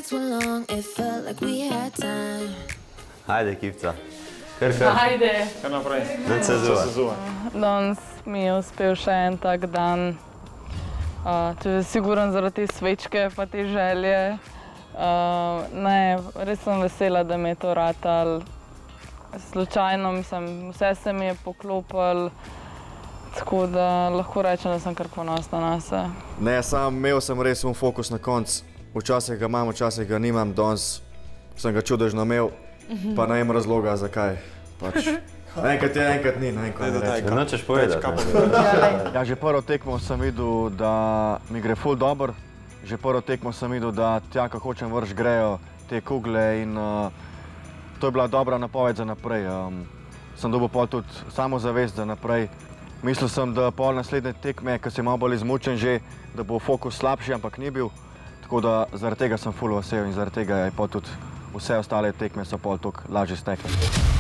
nights were long, it felt like we had time. Ajde, ekipca. Ajde. Kar naprej. Dan se zuva. Danes mi je uspel še en tak dan. Če je siguran zaradi te svečke pa te želje. Ne, res sem vesela, da mi je to ratal. Slučajno, mislim, vse se mi je poklopilo. Tako da lahko rečem, da sem kar ponosna nase. Ne, imel sem res fokus na koncu. Včasih ga imam, včasih ga nimam. Danes sem ga čudežno imel, pa ne vem razloga, zakaj. Enkrat je, enkrat ni, ne vem, kaj reči. Nočeš povedati? Ja, že prvo tekmo sem videl, da mi gre ful dobro. Že prvo tekmo sem videl, da tja, ko hočem vrš, grejo te kugle in to je bila dobra napoved za naprej. Sem dobil pol tudi samozavest za naprej. Mislil sem, da pol naslednje tekme, ko sem malo bolj izmučen že, da bo fokus slabši, ampak ni bil. Tako da zaradi tega sem ful vesel in zaradi tega je pol tudi vse ostale tekme so pol toliko lažje stekle.